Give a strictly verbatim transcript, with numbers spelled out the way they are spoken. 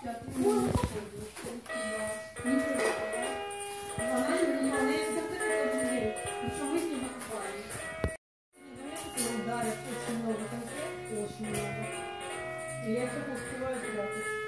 Я не использую. Не пробовала. Она не понимала, я всегда так людей. Причем мы с ней покупали. Ударят очень много конфет, очень много. И я все успеваю прятать.